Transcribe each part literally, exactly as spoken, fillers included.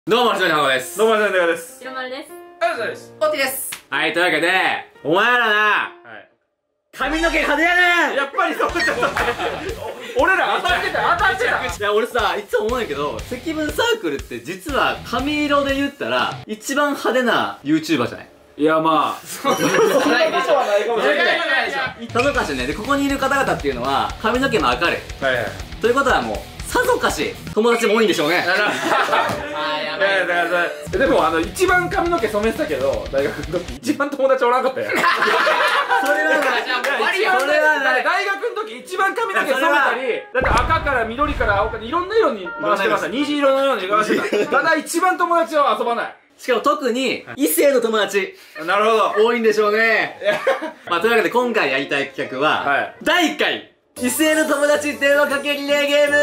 どうも、ひとりはこです。 どうも、ひとりです。 ひろまるです。 ありがとうございます。 おってです。はい、というわけで、お前らな、はい、髪の毛派手やねん。 やっぱりそう、ちょっと待って。俺ら当たってた、当たってた。 いや、俺さ、いつも思うんやけど、積分サークルって実は髪色で言ったら、一番派手な YouTuber じゃない？ いや、まあ、そんなことはないかもしれない。 さぞかしね、で、ここにいる方々っていうのは、髪の毛も明るい。はいはい。ということはもう、さぞかし友達も多いんでしょうね。 あーやばい。いやいやいや、でもあの一番髪の毛染めてたけど大学の時一番友達おらんかったよ。それはない。それはない。大学の時一番髪の毛染めたり、だって赤から緑から青からいろんな色に回してました。虹色のように回してた。ただ一番友達は遊ばない。 しかも特に異性の友達、 なるほど、 多いんでしょうね。まあというわけで今回やりたい企画はだいいっかい異性の友達電話かけリレーゲーム。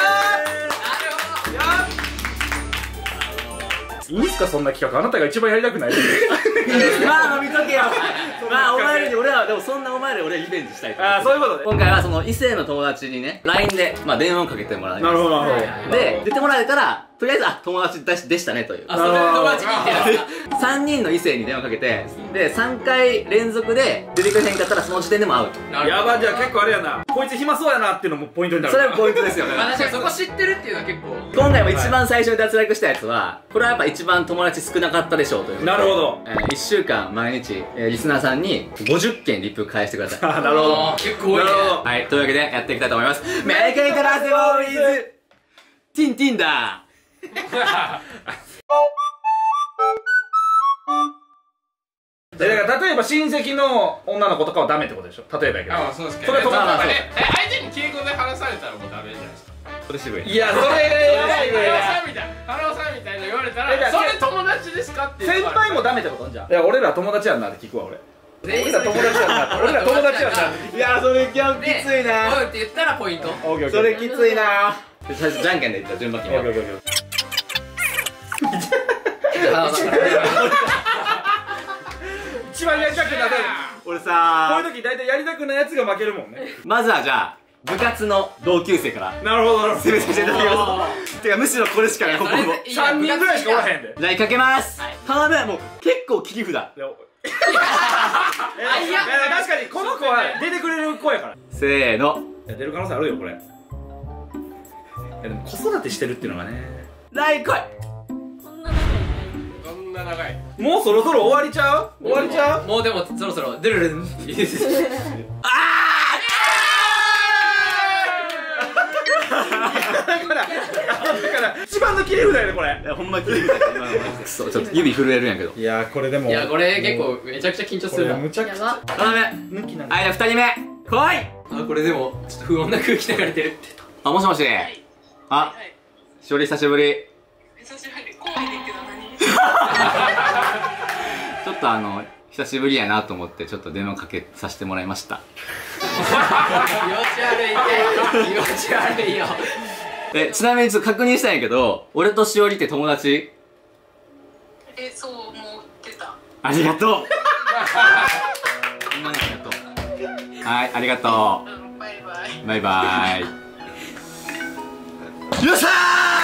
いいんすかそんな企画、あなたが一番やりたくない？ まあ飲みとけよ。まあお前らに俺は、でもそんなお前ら俺はリベンジしたいと。 ああ、そういうことで今回はその異性の友達にね ライン でまあ電話をかけてもらいます。 なるほどなるほど。 で出てもらえたらとりあえずあ友達でしたねという、 あ、それで友達聞いてるんですか？ さんにんの異性に電話かけて、でさんかい連続で出てくれへんかったらその時点でもアウト。 やば、じゃあ結構あれやな、こいつ暇そうやなっていうのもポイントになる。 それもポイントですよね。 まあ確かにそこ知ってるっていうのは結構。 今回も一番最初に脱落したやつはこれはやっぱ一番友達少なかったでしょうということで。 なるほど。 えー、いっしゅうかん毎日、えー、リスナーさんにごじゅっけんリップ返してください。 あ、なるほど。 結構多いね。 はい、というわけでやっていきたいと思います。メリケイトラスボーイズティンティンだだから例えば親戚の女の子とかはダメってことでしょ、例えばやけど。 ああ、そうですけどそれとかまあね、え、相手に敬語で話されたらもうダメじゃないですか。 それ渋い。 いや、それやばいね。 花尾さんみたいな花尾さんみたいな言われたらそれ友達ですかって先輩もダメってことじゃん。いや、俺ら友達やんなって聞くわ。俺俺ら友達やんな。俺ら友達やんな。 いや、それきゃきついな。 おうって言ったらポイント。 それきついな。最初じゃんけんでいった順番決めよう。 一番やりたくない。 俺さこういう時大体やりたくないやつが負けるもんね。 まずはじゃあ部活の同級生からなるほどなるほど、 攻めさせていただきます。てかむしろこれしかない。ほぼほぼさんにんぐらいしかおらへんで。 じゃあかけます。頼む。もう結構切り札。 いや確かにこの子は出てくれる子やから。 せーの。 いや出る可能性あるよこれ。いやでも子育てしてるっていうのがね。 ライン来い。 そんな長い。 もうそろそろ終わりちゃう？終わりちゃう？ もうでもそろそろドゥルルン。 あだからだから一番の切り札やねこれ。 いやほんま切り札。今のクソちょっと指震えるんやけど。 いやこれでもいやこれ結構めちゃくちゃ緊張するな。 むちゃくちゃ頼む。 抜きなんだ。 はい、じゃあふたりめ来い。 あ、これでもちょっと不穏な空気流れてるって。 あ、もしもし。あ、しおり久しぶり。 久しぶり。怖いねんけど何？ ちょっとあの久しぶりやなと思ってちょっと電話かけさせてもらいました。 気持ち悪いね。気持ち悪いよ。 え、ちなみにちょっと確認したんやけど、俺としおりって友達？ え、そう思ってた。 ありがとう。ほんまにありがとう。はい、ありがとうん、バイバイ。 う。バイバイ。よっしゃ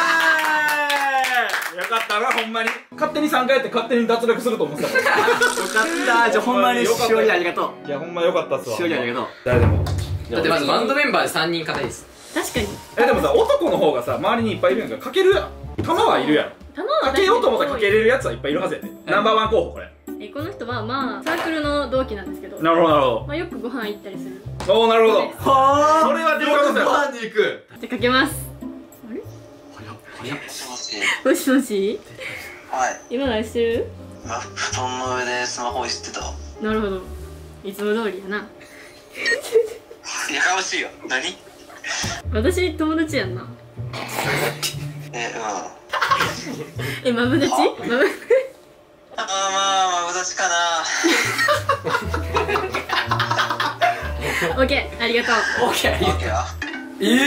ー。 よかったなほんまに。勝手にさんかいやって勝手に脱落すると思ってたから。 よかった。じゃあほんまにしおりありがとう。 いやほんまよかったっすわ。 しおりありがとう。 誰でも。 だってまずバンドメンバーでさんにん硬いです。 確かにえでもさ男の方がさ周りにいっぱいいるやんか。かけるやん球はいるやろ。 球はかけようと思ったらかけれるやつはいっぱいいるはずやで。ナンバーワン候補これ。 えこの人はまあサークルの同期なんですけど、 なるほどなるほまあ、よくご飯行ったりする。 ど。おおなるほど。 はそれは出る可能性ある。 に行く。 じゃあかけます。あれもしもし。 もしもしはい。 今何してる？ 今布団の上でスマホいじってた。 なるほど、いつも通りやな。 やかましいよ。何？ 私友達やんな。 え、うん。 え、マブダチ？マブああまあマブダチかな。 オッケー、ありがとう。 オッケー。 オッケーは？ えー、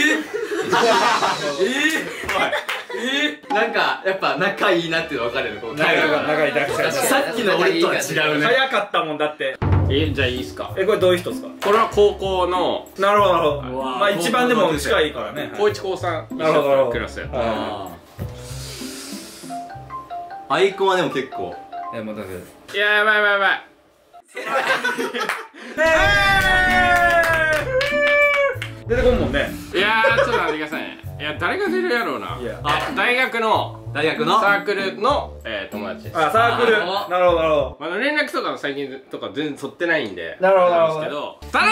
えー、なんかやっぱ仲いいなっていうの分かるよ。この仲が仲いいだけさっきの俺とは違うね。 早かったもんだって。 え、じゃあいいっすか。 えこれどういう人ですか？ これは高校のなるほどなるほど。 うわーまあ一番でも近いからね。 高一高三なるほどなるほどクラスやった。 はアイコンはでも結構いやもうだっていややばいやばいやばい。 出てこんもんね。 いやーちょっと待ってくださいね。いや誰が出るやろうな。 いやあ大学の大学のサークルの、えー、友達です。 あサークル。なるあほどなるほど。 まだ連絡とかも最近とか全然取ってないんで。 なるほどなんですけど。頼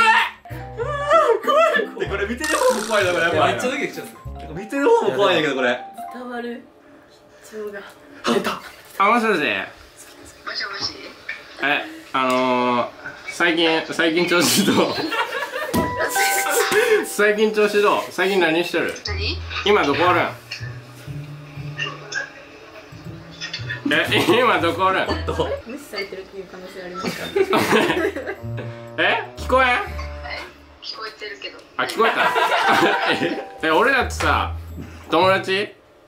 でこれ見てる方も怖いなこれ。めっちゃドキドキしちゃう。見てる方も怖いんだけどこれ。 伝わる緊張が。 む。あもしもし。 もしもし。 えあのー、最近最近調子どう？最近調子どう？最近何してる？ 何？ 今どこおるん？え今どこおるん？ 無視されてるっていう可能性ありますか？ え聞こえん？ 聞こえてるけど。 あ聞こえた？え俺だってさ友達？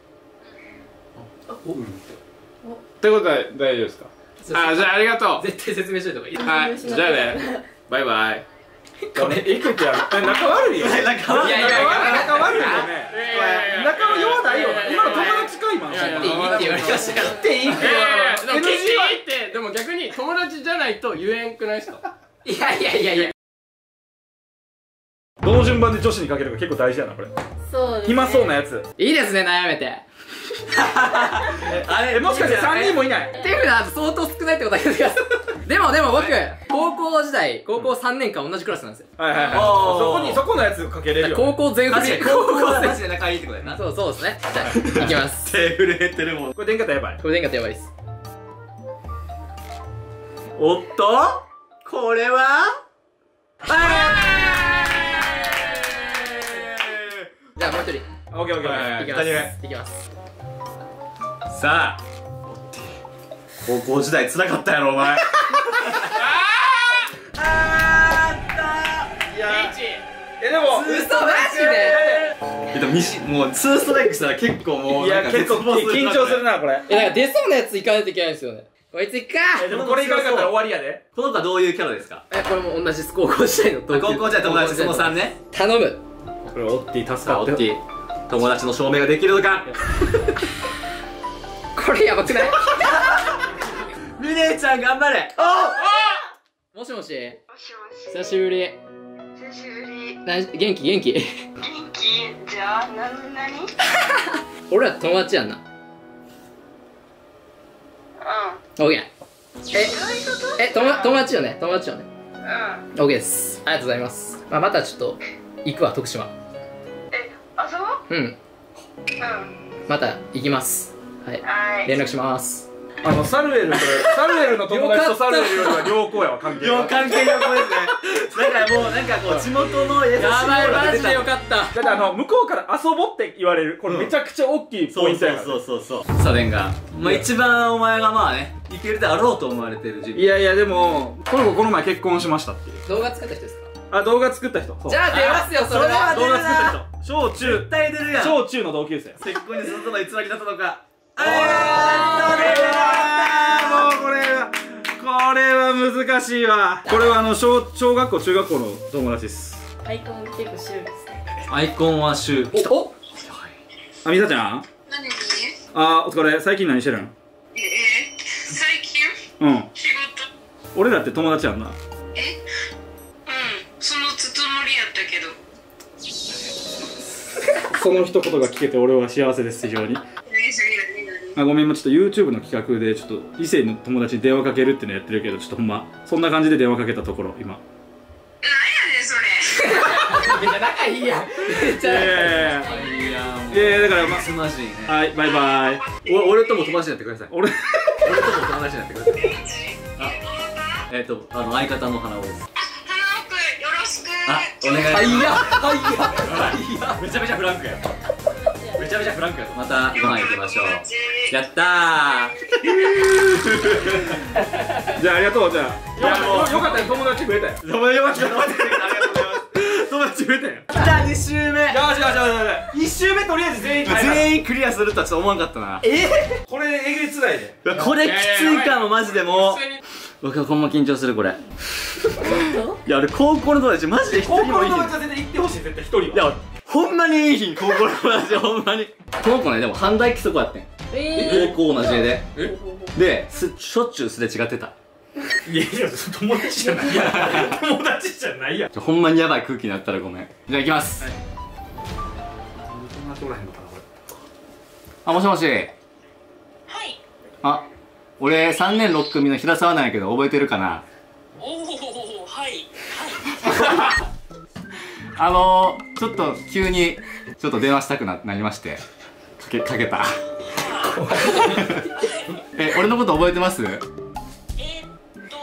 ってことは大丈夫ですか？あじゃあありがとう。 絶対説明しといた方がいい。 はいじゃあねバイバイ。 これいくちゃん仲悪いよ。 仲悪い。 いやいやいや仲悪いよね。仲は弱ないよ。今の友達か今の。 いやいやっていいって言われましたよ。 っていいっていやいやいやでもエヌジー決していいってでも逆に友達じゃないと言えんくないですか？ いやいやいやいや。 どの順番で女子にかけるか結構大事やなこれ。 そうですね。 暇そうなやつ。 いいですね悩めて。 あれえもしかしてさんにんもいない？ 手札相当少ないってことだけど。でもでも僕高校時代高校さんねんかん同じクラスなんですよ。 はいはいはい。 おーそこにそこのやつかけれるよ。 高校全振り。 高校はマジで仲いいってことやな。 そうそうですね。じゃあいきます。 手震えてるもん。 これ電化やばい。 これ電化やばいです。 おっとこれはじゃあもう一人オッケーオッケー。 いきます二人目いきます。 さあ高校時代辛かったやろお前。 えでも嘘マジで。 えでも西もうツーストライクしたら結構もういやなんか結構緊張するなこれ。 えなんか出そうなやつ行かないといけないんですよね。こいつ行くか。 えでもこれいかなかったら終わりやで。 この子はどういうキャラですか？ えこれも同じです高校時代の同級高校時代友達そのさんね。 頼む。 これオッティ助さあかって。 オッティ友達の証明ができるのか。 これやばくない？ ミネちゃん頑張れ。 もしもしもしもし。 久しぶり。 久しぶり。 な元気元気。 元気じゃあななに？ 俺ら友達やんな。 うオッケー。えん。どういうこと？ え友友達よね友達よね。 うん。 オッケーです。ありがとうございます。まあまたちょっと行くわ徳島。 え遊ぼう？ うんうん。 また行きます。はいはい。 連絡します。 あのサルエルとサルエルの友達とサルエルよりは良好やわ関係が。 よ関係良好ですね。だからもうなんかこう地元の優しいやばいマジでよっかった。 だってあの向こうから遊ぼうって言われるこれめちゃくちゃ大きいそうポイントやから。 そうそうそうそう。サデンがまあ一番お前がまあねいけるであろうと思われてる自分。 いやいやでもこの子この前結婚しましたっていう。 動画作った人ですか？ あ動画作った人。 じゃあ出ますよそれは。 動画作った人。小中絶対出るやん。 小中の同級生。 せっこにずっとの偽りだったのか。 あーもうこれはこれは難しいわ。これはあの小小学校中学校の友達です。 アイコン結構シュールですね。 アイコンはシュー。 おあみさちゃん。 何に？ あお疲れ。最近何してるん？ ええ最近うん。 仕事。 俺らって友達やんな。 え？うん。そのつもりやったけど。 その一言が聞けて俺は幸せです非常に。 何それ何何？ あごめんもうちょっと YouTube の企画でちょっと異性の友達に電話かけるってのやってるけどちょっとほんまそんな感じで電話かけたところ今。 なんやねんそれ。 めっちゃ仲いいやん。めっちゃいやいやいやいやもういやだからますまじいね。 はいバイバイ。 お俺とも友達になってください。 俺俺とも友達になってください。あえっとあの相方の花尾です。 花尾くんよろしく。 あお願いします。 はいやはいや。 めちゃめちゃフランクや。めちゃめちゃフランクや。またご飯行きましょう。やったー。 じゃあありがとうじゃあ。 いやもうよかったよ友達増えたよ。 友達よかった。ありがとうございます。 友達増えたよ。 来たに週目。 よしよしよしよし。一周目とりあえず全員全員クリアするとはちょっと思わんかったな。 これえげつないで。 いやこれきついかもマジでもう普通に僕はほんま緊張するこれ。いや俺高校の友達マジで一高校人もいいひん。 の友達は絶対行ってほしい絶対一人は。 いやほんまにいいひん高校の友達ほんまに。 この子ね、でも反対規則やってん。 え高校同じで。 えで、す、しょっちゅうすれ違ってた。 いやいや、友達じゃないやん。友達じゃないやん。 ほんまにやばい空気になったらごめん。じゃあ行きます。あ、もしもし。 はい。 あ、俺さんねんろっ組の平沢なんやけど覚えてるかな。 おお、はい。 あのー、ちょっと急にちょっと電話したく な, なりましてかけかけたえ、俺のこと覚えてます？ えー、っと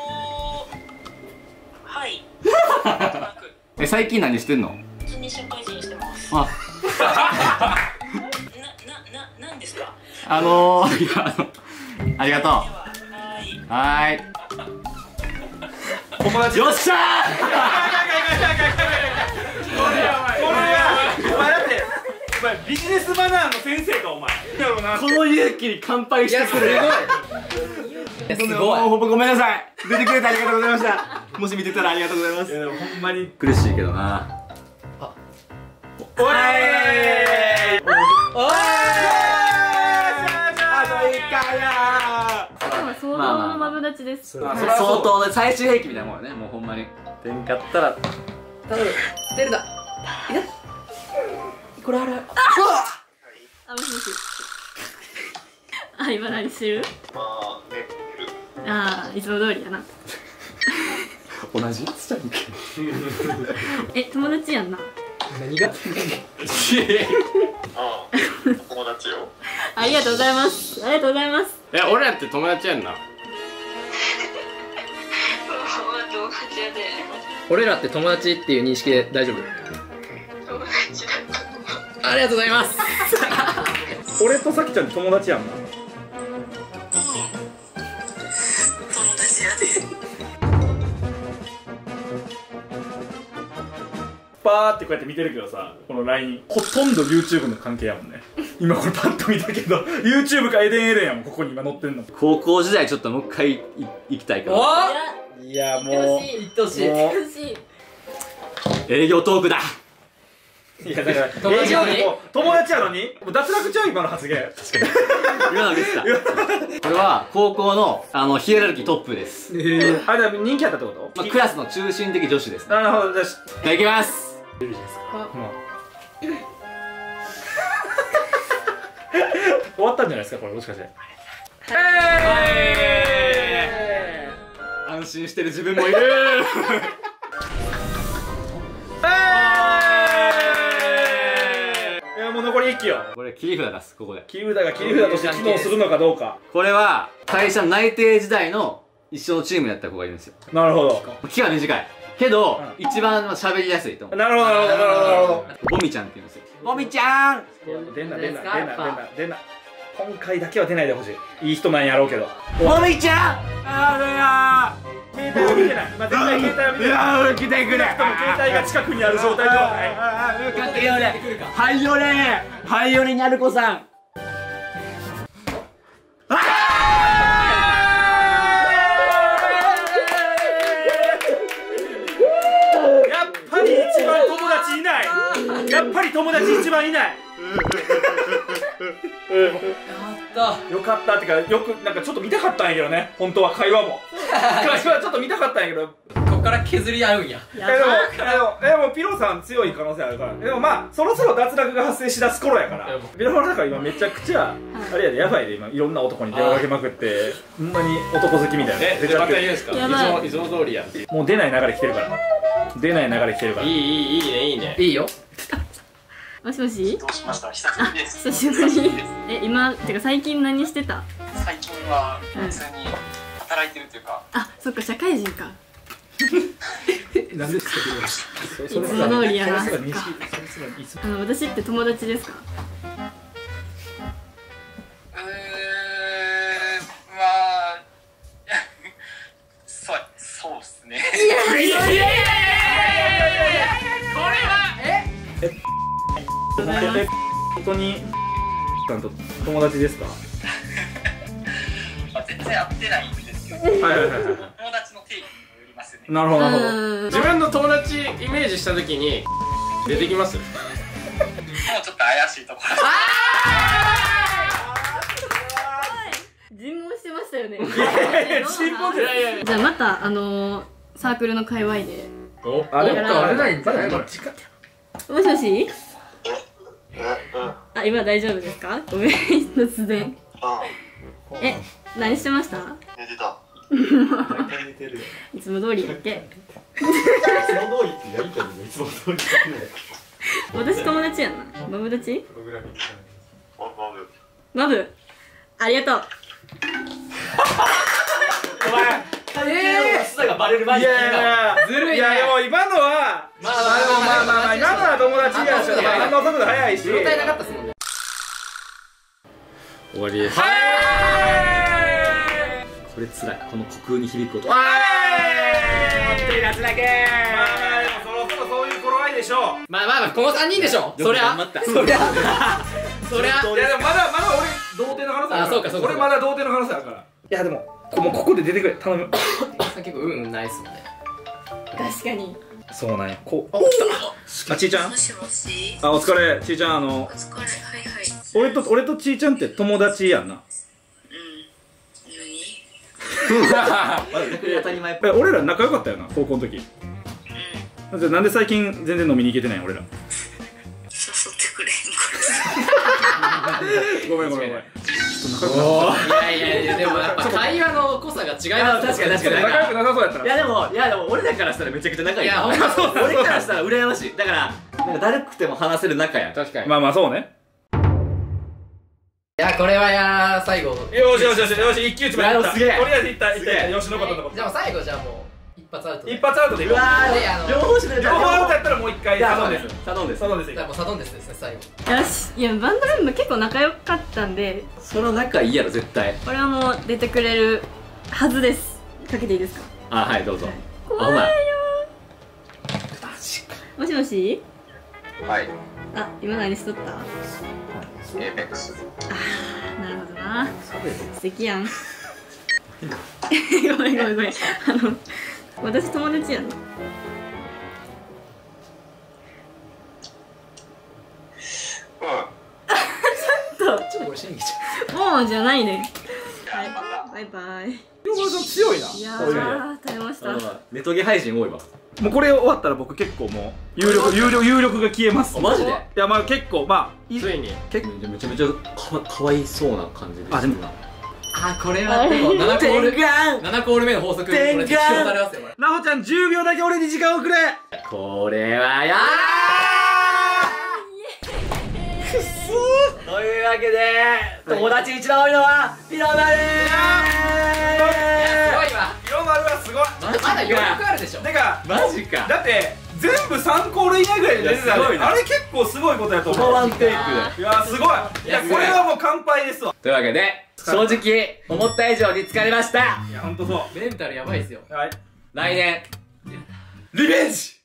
はい。 え、最近何してんの？ 普通に社会人してます。 あ、 な、な、な、なんですか？ あのー、いや、あの、ありがとう。 はーい。 はーい。 友達。 よっしゃこれやばい。これやばい。お前だって、お前ビジネスマナーの先生かお前。だろうな。 ー。この勇気に乾杯してくれ。 すごい。 もうごめんなさい。出てくれてありがとうございました。もし見てたらありがとうございます。 いやでもほんまに苦しいけどな。 おいー。 おい。 あと一回やー相当のマブダチです。 ー。 相当な最終兵器みたいなもんよね、もうほんまに。出んかったら。 頼む。出るだ。いや。これある。 あ、もしもし。あ、今何してる？ああ、いつも通りやな。 同じつちゃんけ。 え、友達やんな。 何が？ ああ、友達よ。 ありがとうございます。ありがとうございます。 え、俺らって友達やんな。 友達やで。 俺らって友達っていう認識で大丈夫？ 友達だった。 ありがとうございます。 俺とさきちゃん友達やんな。 友達やで。 パーってこうやって見てるけどさ、この ライン ほとんど YouTube の関係やもんね。今これパッと見たけど YouTube かエデンエレンやもん、ここに今載ってんの。 高校時代ちょっともう一回い行きたいから。 おいやもういってほしい。 も楽しい。 営業トークだ。 ういやだから友達やのに営業も友達やのにもう脱落ちゃう今の発言。 今の見てた。これは高校のあのヒエラルキートップです。 えあ、じゃあ人気あったってこと？ まあ、クラスの中心的女子ですね。 なるほど、じゃあしじゃあ行きます。 終わったんじゃないですかこれ、もしかして。 安心してる自分もいる。 いやもう残りいっきよ。 これ切り札出す、ここで。 切り札が切り札として機能するのかどうか。 これは会社内定時代の一緒のチームやった子がいるんですよ。 なるほど。 期間短いけど、 う一番喋りやすいと思う。 なるほどなるほどなるほどなるほど。 ボミちゃんって言うんですよ。ボミちゃん。 出んな出んな出んな出んな出んな。今回だけは出ないでほしい。いい人なんやろうけど。 ボミちゃん。あれや携帯は見てない。今絶対携帯は見てない。 ー。来てくれ。 でも携帯が近くにある状態ではない。 はいよれ。はいよれ。はいよれにゃるこさん。 やっぱり一番友達いない。やっぱり友達一番いない。よかったってか、よくなんかちょっと見たかったんやけどね、本当は会話も会話ちょっと見たかったんやけど。 ここから削り合うんや。 えでもえでもでもピロさん強い可能性あるから。でもまあそろそろ脱落が発生しだす頃やから。ピロだから今めちゃくちゃあれやで、やばいで今いろんな男に電話かけまくって、ほんまに男好きみたいな。 え、でまた言うんですか？ やばいいつもいつも通りやって。 もう出ない流れ来てるから。出ない流れ来てるから。 いいいいいいねいいね。 いいよ。 もしもし。 どうしました？久しぶりです。 久しぶり。え、今てか最近何してた？ 最近は普通に働いてるというか。 あ、そっか社会人か。 なんですか？ いつも通りやな。 それすら認識。 あの私って友達ですか？ うーん、まあそうそうっすね。 いやいやいや本当にちゃんと友達ですか？ まあ全然会ってないんですけど。 はいはいはいはい。 友達の定義にもよりますよね。 なるほどなるほど。 うん。 自分の友達イメージしたときに出てきます？ もうちょっと怪しいところ。 ましたよね。 チンポンじゃない。 じゃあまたあのサークルの界隈で。 お、あれか、あれないんじゃない？ もしもし。あ、今大丈夫ですか？ごめん、突然。え、何してました？ 寝てた。 いつも通りだっけ？ いつも通りってやりたいのいつも通り。 私友達やんな。マブダチ？マブ。ありがとう。 お前、関係の薄さがバレる前に。いやいやずるい。いやでも今のは、まあまあまあまあまあ今のは友達やし、反応速度速いし。 状態なかったっすもんね。 終わりです。これ辛い。この虚空に響くこと。 わーい。ってやつだけ。まあでもそろそろそういう頃合いでしょう。 まあまあまあこのさんにんでしょ。そりゃそりゃそりゃ。 いやでもまだまだ俺童貞の可能性ある。 あ、そうかそうか。 俺まだ童貞の可能性あるから。いやでももうここで出てくれ、頼む。 結構うんうんないっすもんね。 確かに。 そうなんや。こう。来た。あ、ちーちゃん。 もしもし。 あ、お疲れ。ちーちゃん、あの。 お疲れ。はいはい。 俺と俺とちーちゃんって友達やんな。 当たり前っぽえ、 い。 俺ら仲良かったよな、高校の時。うん。じゃあなんで最近全然飲みに行けてないん俺ら。 誘ってくれへんごめんごめんごめん。 いやいやいやでもやっぱ会話の濃さが違います。 確かに確かに。 仲良くなさそうやったら。 いやでも、いやでも俺らからしたらめちゃくちゃ仲いい。 いやほんまそう。 俺からしたら羨ましい。だから、なんかだるくても話せる仲や。 確かに。 まあまあそうね。 いやこれはや最後。 よしよしよしよし、一騎打ちまでいった。とりあえずいったいったよしのことのこと。 じゃあ最後じゃあもう一発アウト。 一発アウトでいこう。 うわー、両方してる。 両方アウトやったらもう一回サドサドンで。 ンですす。サドンです。 サドンです。 じゃあもうサドンデスですね最後。 よし。いやバンドルーム結構仲良かったんで、 その仲いいやろ絶対。 これはもう出てくれるはずです。かけていいですか？ あ、はいどうぞ。 怖いよー。もしもし？ はい。 あ、今何しとった？ エーペックス。 なるほどな。素敵やん。ごめんごめんごめん。あの私友達やん。ちょっちょっとこれ審議ちゃともうじゃないね。はい、バイバイ。 両方強いな。 いやー、耐えました。 ネトゲ配信多いわ。 もうこれ終わったら僕結構もう有力有力有力が消えます。 マジで？ いやまあ結構まあついに結構めちゃめちゃかかわいそうな感じで。 あでもあこれはでもななコールななコール目の法則これ適用されますよこれ。 なほちゃんじゅうびょうだけ俺に時間をくれ。 これはやー。くっそー。というわけで友達一番多いのはピロマルー。 すごいわ。 ピロマルはすごい。 まだ余力あるでしょ。 てかマジか。 だって全部さんコール以内ぐらいで出てた。あれ結構すごいことやと思う。 ワンテイクで。 いやすごい。いやこれはもう完敗ですわ。 というわけで正直思った以上に疲れました。 いやほんとそう。 メンタルやばいですよ。 はい。 来年リベンジ。